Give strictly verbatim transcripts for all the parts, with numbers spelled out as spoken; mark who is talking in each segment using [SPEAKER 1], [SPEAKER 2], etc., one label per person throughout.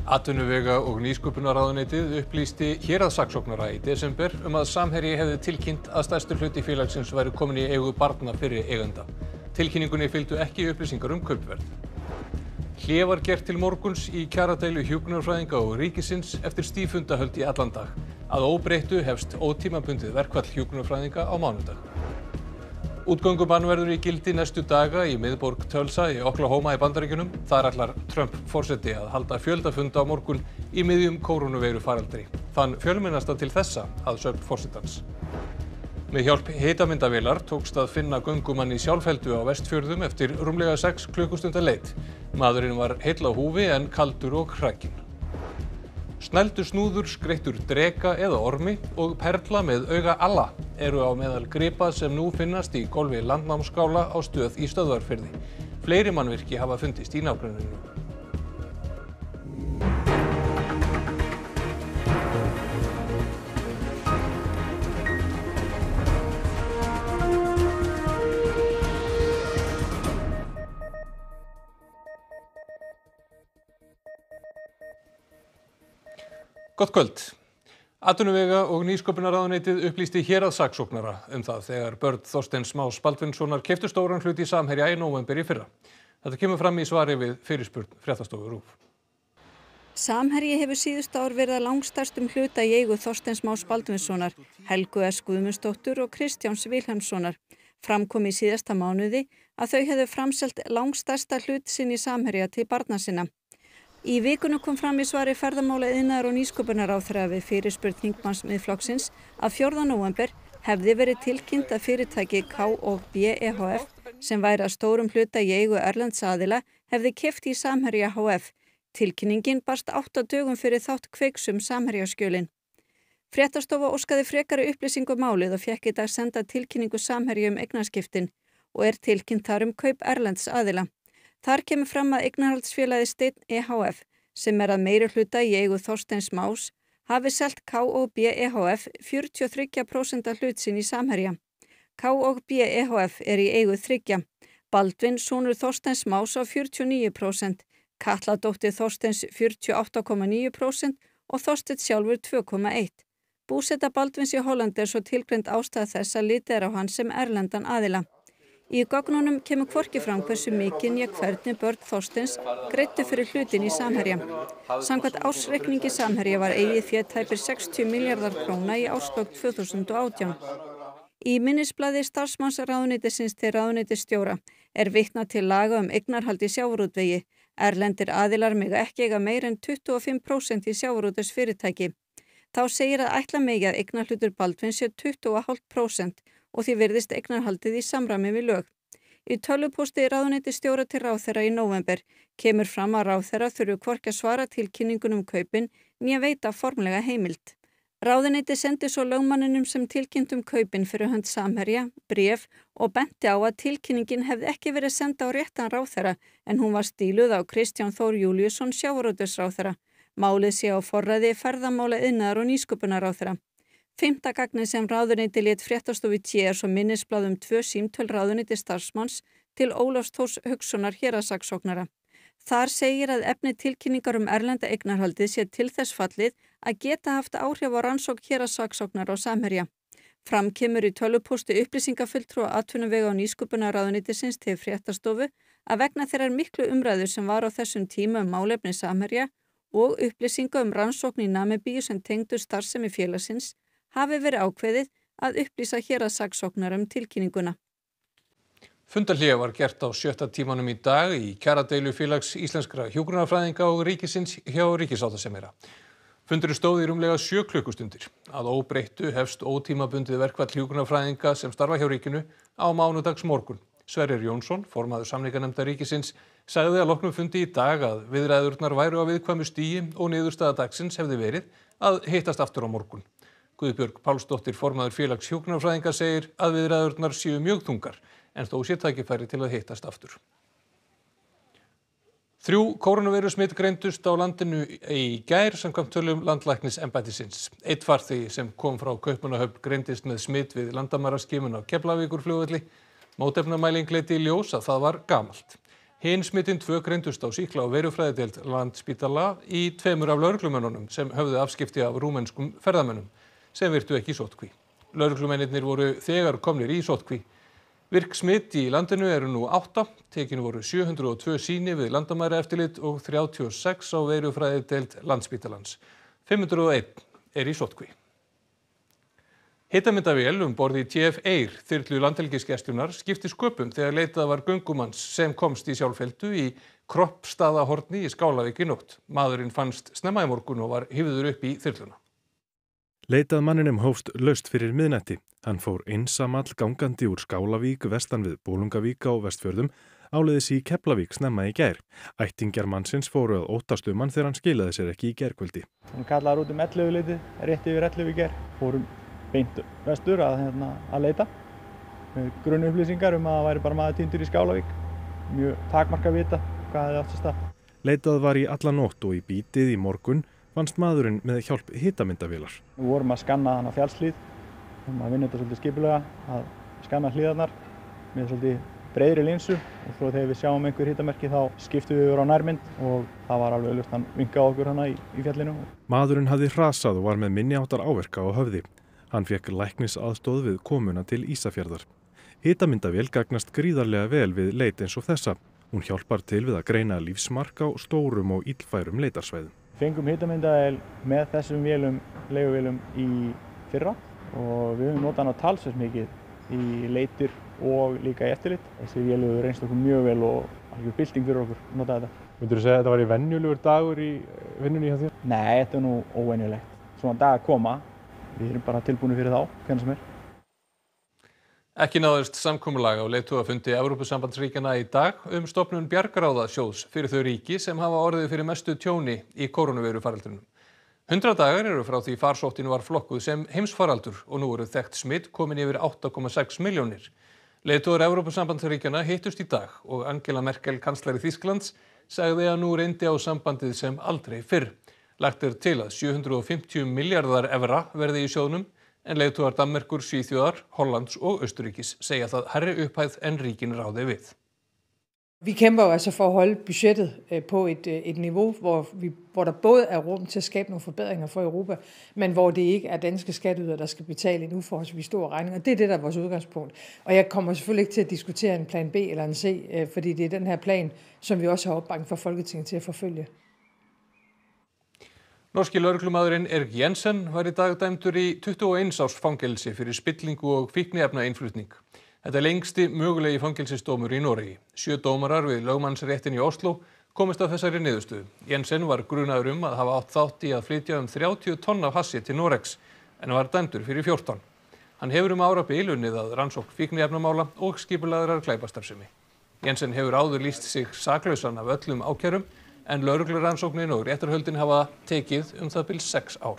[SPEAKER 1] Atvinnuvega- og nýsköpunarráðuneytið upplýsti héraðssaksóknara í desember um að Samherji hefði tilkynnt að stærstur hluti félagsins væri kominn í eigu barna fyrri eigenda. Tilkynningunni fylgdu ekki upplýsingar um kaupverð. Hlé var gert til morguns í kjaradeilu hjúkrunarfræðinga og ríkisins eftir stíffundahöld í allan dag. Að óbreyttu hefst ótímabundið verkfall hjúkrunarfræðinga á mánudag. Útgöngubann verður í gildi næstu daga í miðborg Tulsa í Oklahoma í Bandaríkjunum. Þar ætlar Trump forseti að halda fjöldafund á morgun í miðjum kórónuveiru faraldri. Þann fjölmennasta til þessa að sögn forsetans. Með hjálp hitamyndavélar tókst að finna göngumann í Sjálfheldu á Vestfjörðum eftir rúmlega sex klukkustunda leit. Maðurinn var heill á húfi en kaldur og hrakinn. Snældu snúður, skreyttur dreka eða ormi og perla með auga alla eru á meðal gripa sem nú finnast í gólfi landnámsskála á Stöð í Stöðvarfirði. Fleiri mannvirki hafa fundist í nágrenninu. Gott kvöld. Atvinnuvega- og nýsköpunarráðuneytið upplýsti héraðssaksóknara um það þegar börn Þorsteins Más Baldvinssonar keyptu stóran hlut í Samherja í nóvember í fyrra. Þetta kemur fram í svari við fyrirspurn Fréttastofu RÚV.
[SPEAKER 2] Samherji hefur síðustu ár verið að langstærstum hluta í eigu Þorsteins Más Baldvinssonar, Helgu S. Guðmundsdóttur og Kristjáns Vilhelmssonar. Fram kom í síðasta mánuði að þau hefðu framselt langstærsta hlut sinn í Samherja til barna sinna. Í vikunum kom fram í svari ferðamála iðnaðar og nýsköpunarráðherra við fyrirspurn þingmanns Miðflokksins að fjórða nóvember hefði verið tilkynnt að fyrirtæki K og B e H F sem væri að stórum hluta í eigu erlends aðila hefði keypt í Samherja H F. Tilkynningin barst átta dögum fyrir þátt Kveiks um Samherjaskjölin. Fréttastofa óskaði frekari upplýsingu um málið og fékk í dag senda tilkynningu Samherja um eignaskiptin og er tilkynnt þar um kaup erlends aðila. Þar kemur fram að eignarhaldsfélagið Steinn e H F, sem er að meiri hluta í eigu Þorsteins Más, hafi selt K og B e H F fjörutíu og þrjú prósent hlut sinn í Samherja. K og B e H F er í eigu þriggja. Baldvin, sonur Þorsteins Más á fjörutíu og níu prósent, Katla dóttir Þorsteins fjörutíu og átta komma níu prósent og Þorsteinn sjálfur tvö komma eitt. Búseta Baldvins í Hollandi er svo tilgreind ástæða þess að litið er á hann sem erlendan aðila. Í gögnunum kemur hvorki fram hversu mikið né hvernig börn Þorsteins greiddu fyrir hlutin í Samherja. Samkvæmt ársreikningi Samherja var eigið fé tæpir sextíu milljarðar króna í árslok tvö þúsund og átján. Í minnisblaði starfsmannsráðuneytisins til ráðuneytisstjóra er vitnað til laga um eignarhald í sjávarútvegi. Erlendir aðilar mega ekki eiga meira en tuttugu og fimm prósent í sjávarútvegsfyrirtæki. Þá segir að ætla megi að eignarhlutur Baldvins sé tuttugu og hálft prósent og því virðist eignarhaldið í samræmi við lög. Í tölvupósti ráðuneytisstjóra til ráðherra í nóvember kemur fram að ráðherra þurfi hvorki að svara tilkynningunum um kaupin né veita formlega heimild. Ráðuneyti sendi svo lögmanninum sem tilkynnt um kaupin fyrir hönd Samherja bréf og benti á að tilkynningin hefði ekki verið senda á réttan ráðherra en hún var stíluð á Kristján Þór Júlíusson sjávarútvegsráðherra. Málið sé á forræði ferðamála iðnaðar og nýsköpunarráðherra. Fimmta gagnið sem ráðuneyti lét Fréttastofu té er svo minnisblað um tvö símtöl ráðuneyti starfsmanns til Ólafs Þórs Haukssonar héraðssaksóknara. Þar segir að efni tilkynningar um erlenda eignarhaldið sé til þess fallið að geta haft áhrif á rannsókn héraðssaksóknara á Samherja. Fram kemur í tölvupósti upplýsingafulltrúa atvinnuvega og nýsköpunarráðuneytisins til Fréttastofu að vegna þeirrar miklu umræðu sem var á þessum tíma um málefni Samherja og upplýsinga um rannsókn í Namibíu sem tengdu starfsemi félagsins hafi verið ákveðið að upplýsa héraðssaksóknara um tilkynninguna.
[SPEAKER 1] Fundarhlé var gert á sjötta tímanum í dag í kjaradeilu félags íslenskra hjúkrunarfræðinga og ríkisins hjá ríkissáttasemjara. Fundurinn stóð í rúmlega sjö klukkustundir. Að óbreyttu hefst ótímabundið verkfall hjúkrunarfræðinga sem starfa hjá ríkinu á mánudags morgun. Sverrir Jónsson, formaður samninganefndar ríkisins, sagði að loknum fundi í dag að viðræðurnar væru á viðkvæmu stigi og niðurstaða dagsins hefði verið að hittast aftur á morgun. Guðbjörg Pálsdóttir, formaður félags hjúkrunarfræðinga, segir að viðræðurnar séu mjög þungar en þó sé tækifæri til að hittast aftur. Þrjú kórónuveirusmit greindust á landinu í gær samkvæmt tölum landlæknisembættisins. Einn farþegi sem kom frá Kaupmannahöfn greindist með smit við landamæraskimun á Keflavíkurflugvelli. Mótefnamæling leiddi í ljós að það var gamalt. Hin smittin tvö greindust á sýkla- og veirufræðideild Landspítala í tveimur af lögreglumönnunum sem höfðu afskipti af rúmenskum ferðamönnum sem virtu ekki sóttkví. Lögreglumennirnir voru þegar komnir í sóttkví. Virk smitt í landinu eru nú átta, tekin voru sjö hundruð og tvö sýni við landamæraeftirlit og þrjátíu og sex á veirufræðideild Landspítalans. fimm hundruð og eitt er í sóttkví. Hitamyndavél um borð í T F Eir þyrlu Landhelgisgæslunnar skipti sköpum þegar leitað var göngumanns sem komst í sjálfheldu í Kroppstaðahorni í Skálavík í nótt. Maðurinn fannst snemma í morgun og var hífður upp í þyrluna.
[SPEAKER 3] Leitað manninum hófst laust fyrir miðnætti. Hann fór einsamall gangandi úr Skálavík vestan við Bolungavík á Vestfjörðum áleiðis í Keflavík snemma í gær. Ættingjar mannsins fóru að óttast um hann þegar hann skilaði sér ekki í gærkvöldi.
[SPEAKER 4] Hann kallaði út um ellefu leyti, rétt yfir ellefu í gær. Fórum beint vestur að, hérna, að leita. Með grunnupplýsingar um að það væri bara maður týndur í Skálavík. Mjög takmark að vita hvað hefði átt sér stað.
[SPEAKER 3] Leitað var í alla nótt og í bítið í morgun fannst maðurinn með hjálp hitamyndavélar.
[SPEAKER 4] Við vorum að skanna hann á fjallshlíð. Við vorum að vinna þetta svolítið skipulega, að skanna hlíðarnar með svolítið breiðri linsu og svo þegar við sjáum einhver hitamerki þá skiptum við yfir á nærmynd og það var alveg augljóst, hann vinkaði okkur hana í, í fjallinu.
[SPEAKER 3] Maðurinn hafði hrasað og var með minniháttar áverka á höfði. Hann fékk læknisaðstoð við komuna til Ísafjarðar. Hitamyndavél gagnast gríðarlega vel við leit eins og þessa. Hún hjálpar til við að greina lífsmark á stórum og illfærum leitarsvæðum.
[SPEAKER 4] Fengum hitamyndavél með þessum vélum, leiguvélum í fyrra og við höfum notað hana talsvert mikið í leitir og líka í eftirlit. Þessi vél hefur reynst okkur mjög vel og alveg bylting fyrir okkur að nota þetta.
[SPEAKER 5] Myndirðu segja að þetta var í venjulegur dagur í vinnunni hjá þér?
[SPEAKER 4] Nei, þetta er nú óvenjulegt. Svona dagar koma, við erum bara tilbúinir fyrir þá, hvernig sem er.
[SPEAKER 1] Ekki náðist samkomulag á leiðtogafundi Evrópusambandsríkjanna í dag um stofnun bjargráðasjóðs fyrir þau ríki sem hafa orðið fyrir mestu tjóni í kórónuveirufaraldrinum. hundrað dagar eru frá því farsóttin var flokkuð sem heimsfaraldur og nú eru þekkt smitt komin yfir átta komma sex milljónir. Leiðtogar Evrópusambandsríkjanna hittust í dag og Angela Merkel, kanslari Þýskalands, sagði að nú reyndi á sambandið sem aldrei fyrr. Lagt er til að sjö hundruð og fimmtíu milljarðar evra verði í sjóðnum en leiðtogar Danmerkur, Svíþjóðar, Hollands og Østerrikes segja það hærri upphæð en ríkin ráði við.
[SPEAKER 6] Vi kæmper jo altså for at holde budgettet på et, et niveau, hvor, vi, hvor der både er rum til at skabe nogle forbedringer for Europa, men hvor det ikke er danske skatteydere, der skal betale en uforholdsvis stor regning. Og det er det, der er vores udgangspunkt. Og jeg kommer selvfølgelig ikke til at diskutere en plan B eller en C, fordi det er den her plan, som vi også har opbakning fra Folketinget til at forfølge.
[SPEAKER 1] Norski lögreglumaðurinn Erik Jensen var í dag dæmdur í tuttugu og eins árs fangelsi fyrir spillingu og fíkniefnainnflutning. Þetta er lengsti mögulegi fangelsisdómur í Noregi. Sjö dómarar við lögmannsréttin í Oslo komist að þessari niðurstöðu. Jensen var grunaður um að hafa átt þátt í að flytja um þrjátíu tonn af hassi til Noregs en var dæmdur fyrir fjórtán. Hann hefur um árabil unnið að rannsókn fíkniefnamála og skipulagðrar glæpastarfsemi. Jensen hefur áður lýst sig saklausan af öllum ákærum en lögreglurannsóknin og réttarhöldin hafa tekið um það bil sex ár.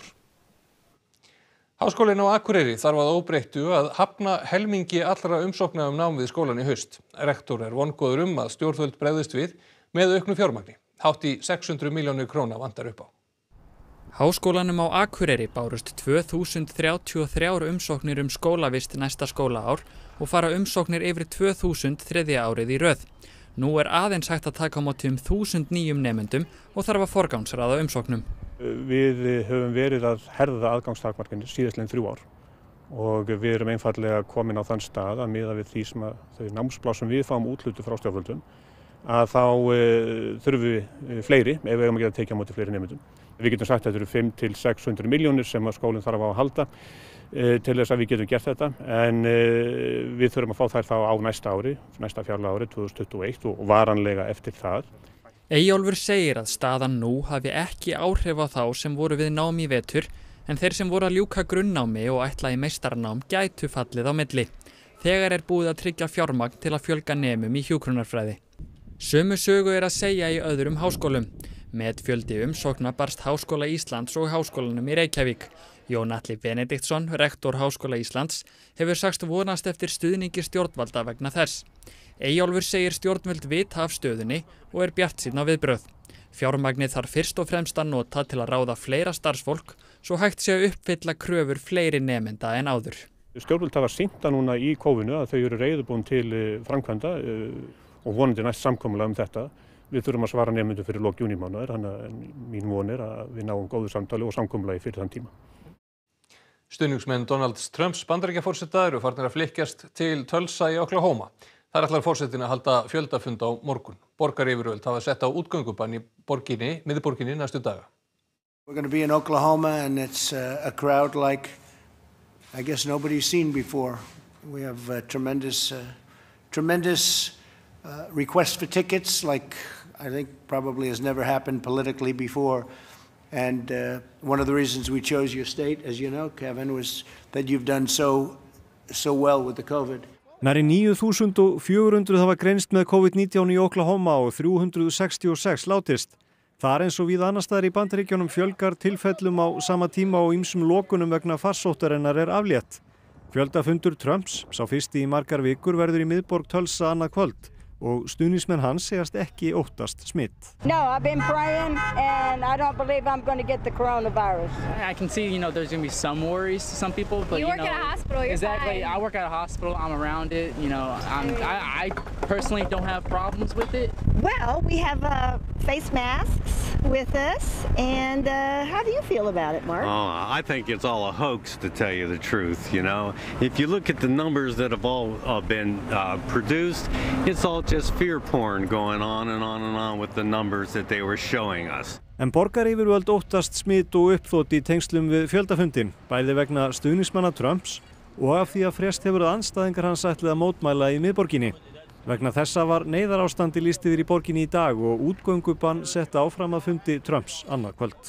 [SPEAKER 1] Háskólinn á Akureyri þarf að óbreyttu að hafna helmingi allra umsókna um nám við skólann í haust. Rektor er vongóður um að stjórnvöld bregðist við með auknu fjármagni. Hátt í sex hundruð milljónir króna vantar upp á.
[SPEAKER 7] Háskólanum á Akureyri bárust tvö þúsund þrjátíu og þrjár umsóknir um skólavist næsta skólaár og fara umsóknir yfir tvö þúsund þriðja árið í röð. Nú er aðeins hægt að taka á móti um þúsund nýjum nemendum og þarf að forgangsraða umsóknum.
[SPEAKER 5] Við höfum verið að herða aðgangstakmarkanir síðastliðin þrjú ár og við erum einfallega komin á þann stað að miða við því sem að þau námsplás sem við fáum útlutu frá stjórnvöldum að þá e, þurfum við fleiri ef við eigum að geta tekið á móti fleiri nemendum. Við getum sagt að þetta eru fimm til sex hundruð milljónir sem að skólinn þarf á að halda e, til þess að við getum gert þetta en e, við þurfum að fá þær þá á næsta ári, næsta fjárlega ári tvö þúsund tuttugu og eitt og varanlega eftir það.
[SPEAKER 7] Eyjólfur segir að staðan nú hafi ekki áhrif á þá sem voru við nám í vetur en þeir sem voru að ljúka grunnnámi og ætla í meistarnám gætu fallið á milli. Þegar er búið að tryggja fjármagn til að fjölga nemum í hjúkrunarfræði. Sömu sögu er að segja í öðrum háskólum. Með fjöldi umsókna barst Háskóla Íslands og Háskólanum í Reykjavík. Jón Atli Benediktsson, rektor Háskóla Íslands, hefur sagst vonast eftir stuðningi stjórnvalda vegna þess. Eyjólfur segir stjórnvöld vita af stöðunni og er bjartsýnn á viðbrögð. Fjármagnið þarf fyrst og fremst að nota til að ráða fleira starfsfólk svo hægt sé að uppfylla kröfur fleiri nemenda en áður.
[SPEAKER 5] Stjórnvöld hafa sýnt það núna í kófinu að þau eru reiðubúin til framkvæmda og vonandi næst samkomulag um þetta. Við þurfum að svara nemendum fyrir lok júnímánaðar, þannig að mín von er að við náum góðu samtali og samkomulagi fyrir þann tíma.
[SPEAKER 1] Stuðningsmenn Donalds Trumps Bandaríkjaforseta eru farnir að flykkjast til Tulsa í Oklahoma. Þar ætlar forsetinn að halda fjöldafund á morgun. Borgaryfirvöld hafa sett á útgöngubann í borginni, miðborginni næstu daga.
[SPEAKER 8] We're going to be in Oklahoma and it's uh, a crowd like I guess nobody's seen before. We have uh, tremendous uh, tremendous uh, requests for tickets like I think probably has never happened politically before. And uh, one of the reasons we chose your state, as you know, Kevin, was that you've done so so well with the COVID.
[SPEAKER 9] Nærri níu þúsund fjögur hundruð hafa greinst með COVID nítján í Oklahoma og þrjú hundruð sextíu og sex látist. Þar eins og víða annars staðar í Bandaríkjunum fjölgar tilfellum á sama tíma og ýmsum lokunum vegna farsóttarinnar er aflétt. Fjöldafundur Trumps, sá fyrsti í margar vikur, verður í miðborg Tulsa annað kvöld og stuðningsmenn hans segast ekki óttast smitt.
[SPEAKER 10] No, I've been praying and I don't believe I'm going to get the coronavirus.
[SPEAKER 11] I can see, you know, there's going to be some worries to some people, but
[SPEAKER 12] you,
[SPEAKER 11] you
[SPEAKER 12] work
[SPEAKER 11] know,
[SPEAKER 12] at a hospital, you're
[SPEAKER 11] exactly.
[SPEAKER 12] fine.
[SPEAKER 11] I work at a hospital. I'm around it. You know, I'm, I, I personally don't have problems with it.
[SPEAKER 10] Well, we have uh, face masks with us, and uh, how do you feel about it, Mark?
[SPEAKER 13] Oh, I think it's all a hoax, to tell you the truth. You know, if you look at the numbers that have all uh, been uh, produced, it's all just fear porn going on and on and on with the numbers that they were showing us.
[SPEAKER 9] En borgaryfirvöld óttast smit og uppþot í tengslum við fjöldafundin, bæði vegna stuðningsmanna Trumps og af því að frest hefur að andstæðingar hans ætlið að mótmæla í miðborginni. Vegna þessa var neyðarástandi lýst yfir í borginni í dag og útgöngubann sett áfram að fundi Trumps annað kvöld.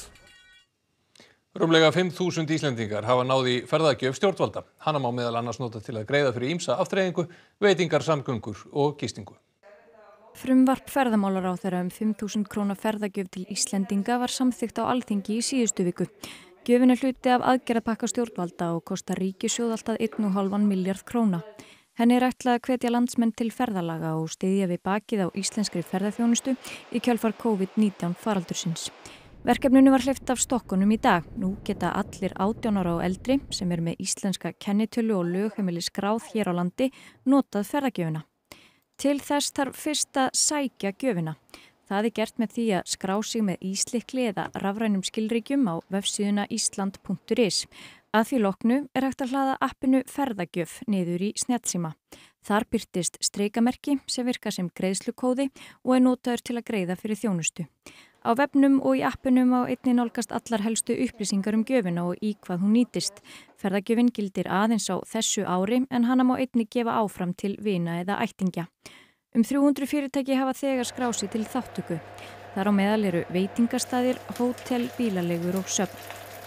[SPEAKER 1] Rúmlega fimm þúsund Íslendingar hafa náð í ferðagjöf stjórnvalda. Hana má meðal annars nota til að greiða fyrir ýmsa afþreyingu, veitingar, samgöngur og gistingu.
[SPEAKER 14] Frumvarp ferðamálaráðherra um fimm þúsund króna ferðagjöf til Íslendinga var samþykkt á Alþingi í síðustu viku. Gjöfin er hluti af aðgerðapakka stjórnvalda og kostar ríkissjóð allt að einn og hálfan milljarð króna. Henni er ætlað að hvetja landsmenn til ferðalaga og styðja við bakið á íslenskri ferðaþjónustu í kjölfar COVID nítján faraldursins. Verkefninu var hleypt af stokkunum í dag. Nú geta allir átján ára og eldri sem er með íslenska kennitölu og lögheimili skráð hér á landi notað ferðagjöfina. Til þess þarf fyrst að sækja gjöfina. Það er gert með því að skrá sig með íslikli eða rafrænum skilríkjum á vefsíðuna ísland punktur is. Að því loknu er hægt að hlaða appinu ferðagjöf niður í snjallsíma. Þar birtist streikamerki sem virkar sem greiðslukóði og er notaður til að greiða fyrir þjónustu. Á vefnum og í appinum á einnig nálgast allar helstu upplýsingar um gjöfina og í hvað hún nýtist. Ferðagjöfin gildir aðeins á þessu ári en hana má einnig gefa áfram til vina eða ættingja. Um þrjú hundruð fyrirtæki hafa þegar skrási til þáttöku. Þar á meðal eru veitingastaðir, hótel, bílalegur og söfn.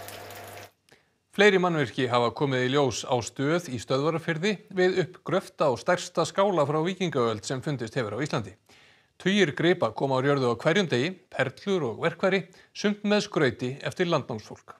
[SPEAKER 1] Fleiri mannvirki hafa komið í ljós á stöð í Stöðvarfirði við uppgröft á stærsta skála frá víkingaöld sem fundist hefur á Íslandi. Tugir gripa koma á jörðu á hverjum degi, perlur og verkfæri, sumt með skrauti eftir landnámsfólk.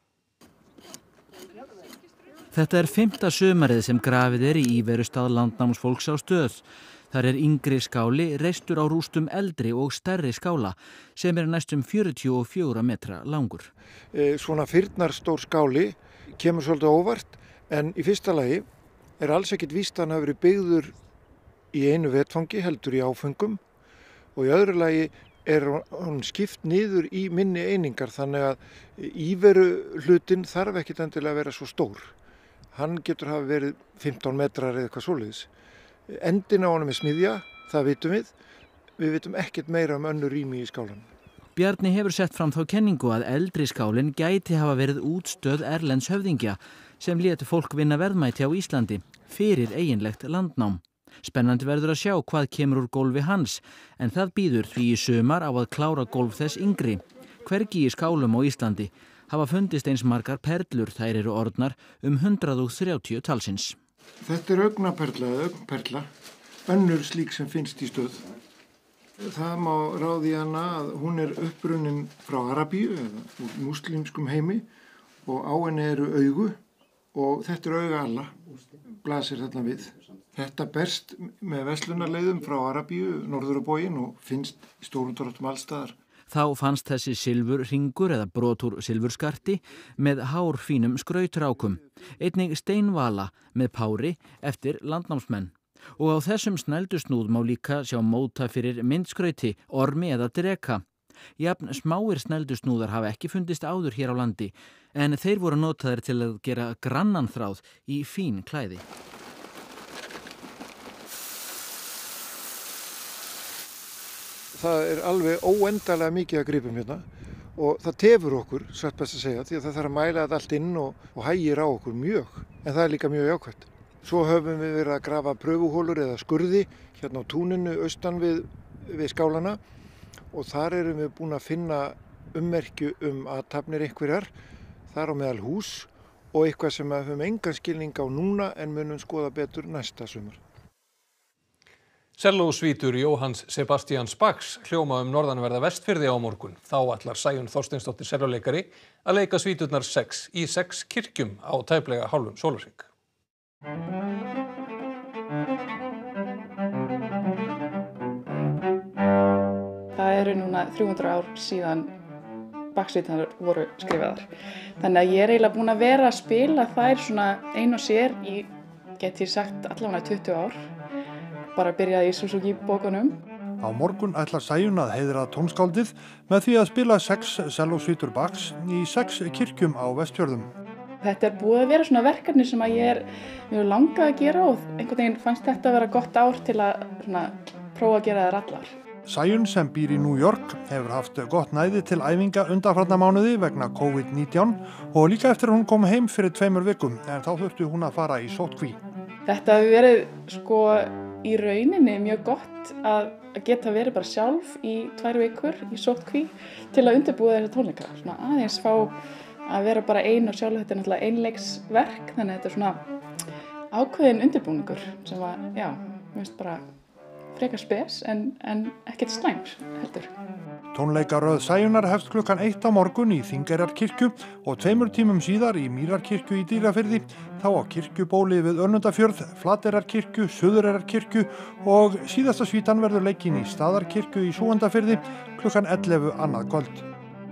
[SPEAKER 15] Þetta er fimmta sumarið sem grafið er í íverustað landnámsfólks á Stöð. Þar er yngri skáli reistur á rústum eldri og stærri skála sem er næstum fjörutíu og fjóra metra langur.
[SPEAKER 16] Svona firnarstór skáli kemur svolítið óvart en í fyrsta lagi er alls ekkit víst að hann hafi verið byggður í einu vetfangi heldur í áföngum. Og í öðru lagi er hann skipt niður í minni einingar þannig að íveru hlutin þarf ekkit endilega að vera svo stór. Hann getur hafa verið fimmtán metrar eða eitthvað svoleiðis. Endin á honum er smiðja, það vitum við. Við vitum ekkert meira um önnur rými í skálanum.
[SPEAKER 15] Bjarni hefur sett fram þá kenningu að eldri skálinn gæti hafa verið útstöð erlends höfðingja sem létu fólk vinna verðmæti á Íslandi fyrir eiginlegt landnám. Spennandi verður að sjá hvað kemur úr gólfi hans, en það býður því í sumar á að klára gólf þess yngri. Hvergi í skálum á Íslandi hafa fundist eins margar perlur, þær eru orðnar um hundrað og þrjátíu talsins.
[SPEAKER 16] Þetta er augnaperla eða augnperla, önnur slík sem finnst í Stöð. Það má ráði hana að hún er upprunnin frá Arabíu eða úr múslimskum heimi og á henni eru augu og þetta er auga alla, blasir þarna við. Þetta berst með verslunarleiðum frá Arabíu, norður á bóginn og finnst í stórum dráttum allstaðar.
[SPEAKER 15] Þá fannst þessi silfurhringur eða brot úr silfurskarti með hárfínum skrautrákum. Einnig steinvala með pári eftir landnámsmenn. Og á þessum snældusnúð má líka sjá móta fyrir myndskrauti, ormi eða dreka. Jafn smáir snældusnúðar hafa ekki fundist áður hér á landi, en þeir voru notaðir til að gera grannan þráð í fín klæði.
[SPEAKER 16] Það er alveg óendalega mikið að gripum hérna og það tefur okkur, satt best að segja, því að það þarf að mæla þetta allt inn og, og hægir á okkur mjög, en það er líka mjög jákvætt. Svo höfum við verið að grafa pröfuhólur eða skurði hérna á túninu austan við, við skálana og þar erum við búin að finna ummerkju um athafnir einhverjar, þar á meðal hús og eitthvað sem við höfum engan skilning á núna en munum skoða betur næsta sumar.
[SPEAKER 1] Sellósvítur Jóhanns Sebastians Bachs hljóma um norðanverða Vestfirði á morgun. Þá ætlar Sæunn Þorsteinsdóttir sellóleikari að leika svíturnar sex í sex kirkjum á tæplega hálfum sólarhring.
[SPEAKER 12] Það eru núna þrjú hundruð ár síðan Bachsvíturnar voru skrifaðar. Þannig að ég er eiginlega búin að vera að spila þær svona ein og sér í, get ég sagt, allavega tuttugu ár. Bara byrjaði í Suzuki-bókunum.
[SPEAKER 17] Á morgun ætlar Sæunn að heiðra tónskáldið með því að spila sex sellósvítur Bachs í sex kirkjum á Vestfjörðum.
[SPEAKER 12] Þetta er búið að vera svona verkefni sem að ég er mjög langað að gera og einhvern veginn fannst þetta að vera gott ár til að svona, prófa að gera þær allar.
[SPEAKER 17] Sæunn sem býr í New York hefur haft gott næði til æfinga undanfarna mánuði vegna COVID nítján og líka eftir að hún kom heim fyrir tveimur vikum en þá þurfti hún að fara í sóttkví.
[SPEAKER 12] Þetta hefur verið sko í rauninni mjög gott að geta verið bara sjálf í tvær vikur í sóttkví til að undirbúa þessi tónleika. Svona aðeins fá að vera bara ein og sjálf, þetta er náttúrulega einleiksverk þannig að þetta er svona ákveðin undirbúningur sem var, já, mér finnst bara frekar spes en, en ekkert slæms heldur.
[SPEAKER 17] Tónleikaröð Sæunnar hefst klukkan eitt á morgun í Þingeyjarkirkju og tveimur tímum síðar í Mýrarkirkju í Dýrafirði, þá á kirkjubóli við Önundarfjörð, Flateyrarkirkju, Suðureyrarkirkju og síðasta svítan verður leikin í Staðarkirkju í Súgandafirði klukkan ellefu annað kvöld.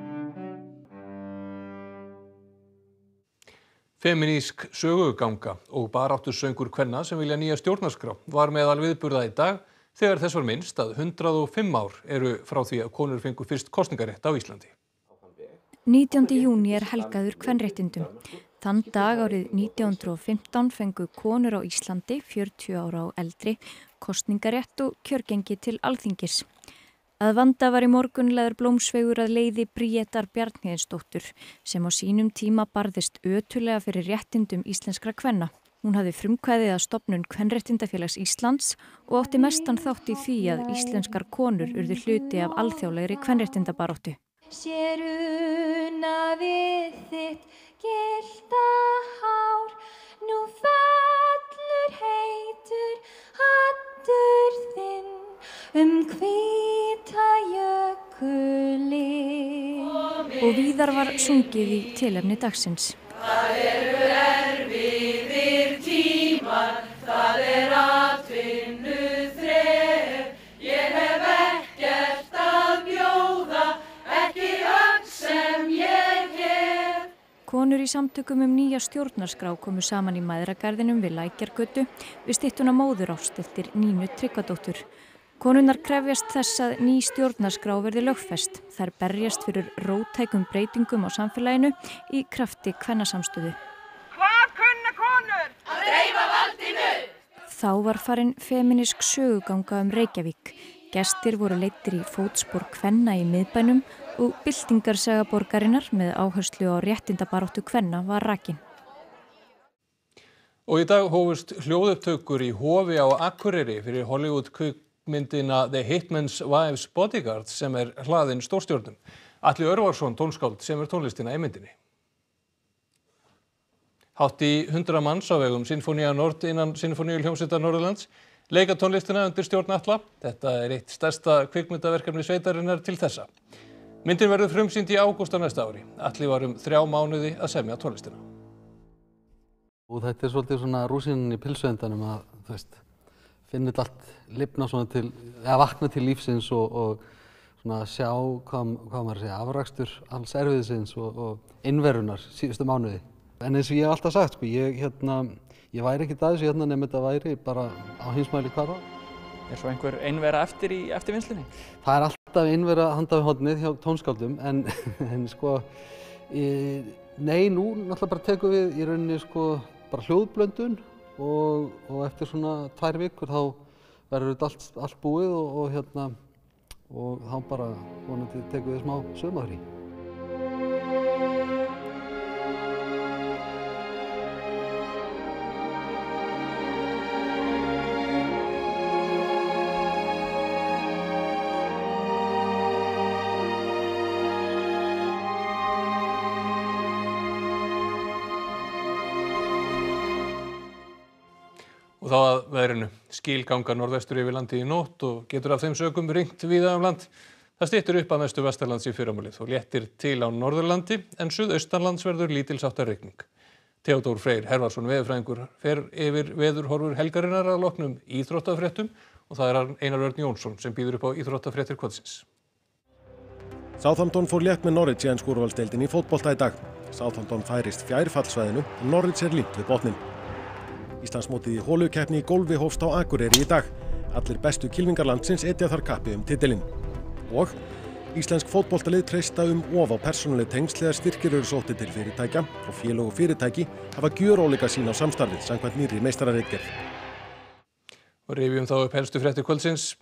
[SPEAKER 1] Femínísk söguganga og baráttusöngur kvenna sem vilja nýja stjórnarskrá var meðal viðburða í dag þegar þess var minnst að hundrað og fimm ár eru frá því að konur fengu fyrst kosningarétt á Íslandi.
[SPEAKER 14] nítjándi júní er helgaður kvenréttindum. Þann dag árið nítján hundruð og fimmtán fengu konur á Íslandi fjörutíu ára og eldri kosningarétt og kjörgengi til Alþingis. Að vanda var í morgun lagður blómsvegur að leiði Bríetar Bjarnhéðinsdóttur sem á sínum tíma barðist ötulega fyrir réttindum íslenskra kvenna. Hún hafði frumkvæðið að stofnun Kvenréttindafélags Íslands og átti mestan þátt í því að íslenskar konur urðu hluti af alþjóðlegri kvenréttindabaráttu.
[SPEAKER 18] Sér una við þitt gyllta hár, nú fellur heitur hattur þinn um hvíta jökulinn.
[SPEAKER 14] Og víðar var sungið í tilefni dagsins.
[SPEAKER 18] Það eru erfiðir tímar, það er atvinnu þref. Ég hef ekkert að bjóða, ekki öll sem ég hef.
[SPEAKER 14] Konur í samtökum um nýja stjórnarskrá komu saman í Mæðragarðinum við Lækjargötu við styttuna Móðurást eftir Nínu Tryggvadóttur. Konurnar krefjast þess að ný stjórnarskrá verði lögfest. Þær berjast fyrir róttækum breytingum á samfélaginu í krafti kvennasamstöðu.
[SPEAKER 18] Hvað kunna konur? Að dreifa valdinu!
[SPEAKER 14] Þá var farin femínísk söguganga um Reykjavík. Gestir voru leiddir í fótspor kvenna í miðbænum og byltingarsaga borgarinnar með áherslu á réttindabaráttu kvenna var rakin.
[SPEAKER 1] Og í dag hófust hljóðupptökur í Hofi á Akureyri fyrir Hollywood myndina The Hitman's Wife's Bodyguard sem er hlaðin stórstjörnum. Atli Örvarsson tónskáld sem er tónlistina í myndinni. Hátt í hundrað manns á vegum Sinfónía Nord innan Sinfóníuhljómsveitar Norðurlands leika tónlistina undir stjórn Atla. Þetta er eitt stærsta kvikmyndaverkefni sveitarinnar til þessa. Myndin verður frumsýnd í ágúst á næsta ári. Atli var um þrjá mánuði að semja tónlistina.
[SPEAKER 19] Og þetta er svolítið svona rúsínan í pylsuendanum að, þú veist, finna þetta allt lifna svona til, eða vakna til lífsins og, og svona sjá hvað, hvað maður segja, afrakstur alls erfiðisins og, og innverunar síðustu mánuði. En eins og ég hef alltaf sagt, sko, ég, hérna, ég væri ekkert að þessu hérna nema þetta væri bara á heimsmæli hvar.
[SPEAKER 7] Er svo einhver einvera eftir í eftirvinnslunni?
[SPEAKER 19] Það er alltaf einvera handað við hornið hjá tónskáldum, en, en sko, e, nei, nú náttúrulega bara tekum við í rauninni sko bara hljóðblöndun og, og eftir svona tvær vikur þá verður þetta allt, allt búið og, og hérna og þá bara vonandi tekum við smá sumarfrí.
[SPEAKER 1] Og þá að veðrinu. Skil ganga norðvestur yfir landið í nótt og getur af þeim sökum rignt víða um land. Það styttir upp að mestu vestanlands í fyrramálið og léttir til á Norðurlandi en suðaustanlands verður lítilsháttar rigning. Theodór Freyr Hervarsson veðurfræðingur fer yfir veðurhorfur helgarinnar að loknum íþróttafréttum og það er Einar Örn Jónsson sem býður upp á íþróttafréttir kvöldsins.
[SPEAKER 3] Southampton fór létt með Norwich í ensku úrvalsdeildinni í fótbolta í dag. Southampton færist fjær fallsvæðinu og Norwich er límt við botninn. Íslandsmótið í holukeppni í golfi hófst á Akureyri í dag. Allir bestu kylfingar landsins etja þar kappi um titilinn. Og íslensk fótboltalið treysta um of á persónuleg tengsl þegar styrkir eru sóttir til fyrirtækja og félög og fyrirtæki hafa gjörólíka sýn á samstarfið samkvæmt nýrri meistararitgerð.
[SPEAKER 1] Og rifjum þá upp helstu fréttir kvöldsins.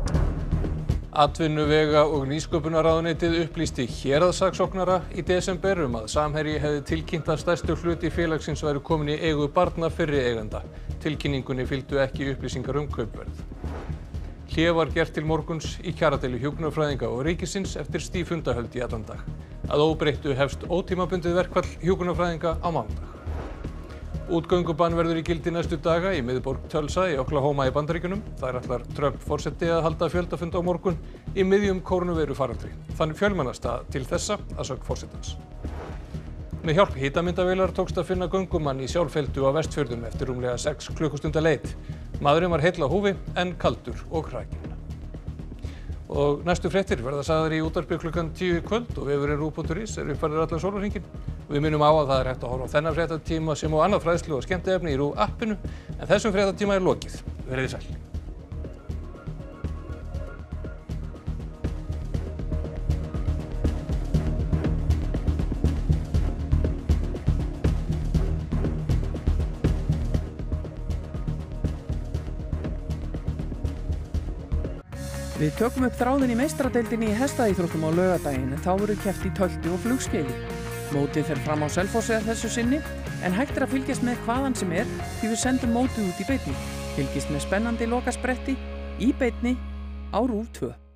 [SPEAKER 1] Atvinnuvega- og nýsköpunarráðuneytið upplýsti héraðssaksóknara í desember um að Samherji hefði tilkynnt að stærstu hluti félagsins væri komin í eigu barna fyrri eigenda. Tilkynningunni fylgdu ekki upplýsingar um kaupverð. Hlé var gert til morguns í kjaradeilu hjúkrunarfræðinga og ríkisins eftir stíf fundahöld í allan dag. Að óbreyttu hefst ótímabundið verkfall hjúkrunarfræðinga á mánudag. Útgöngubann verður í gildi næstu daga í miðborg Tulsa í Oklahoma í Bandaríkjunum. Þar ætlar Trump forseti að halda fjöldafund á morgun í miðjum kórónuveirufaraldri. Þann fjölmennasta til þessa að sögn forsetans. Með hjálp hitamyndavélar tókst að finna göngumann í Sjálfheldu á Vestfjörðum eftir rúmlega sex klukkustunda leit. Maðurinn var heill á húfi en kaldur og hrakinn. Og næstu fréttir verða sagðar í útvarpi klukkan tíu í kvöld og vefurinn ruv punktur is er uppfærður allan sólarhringinn. Við minnum á að það er hægt að horfa á þennan fréttatíma sem og annað fræðslu og skemmtiefni í RÚV appinu en þessum fréttatíma er lokið. Verið sæl.
[SPEAKER 20] Við tökum upp þráðinn í meistaradeildinni í hestaíþróttum á laugardaginn en þá verður keppt í tölti og flugskeili. Mótið fer fram á Selfossi að þessu sinni en hægt er að fylgjast með hvaðan sem er því við sendum mótið út í beinni. Fylgist með spennandi lokaspretti í beinni á RÚV tvö.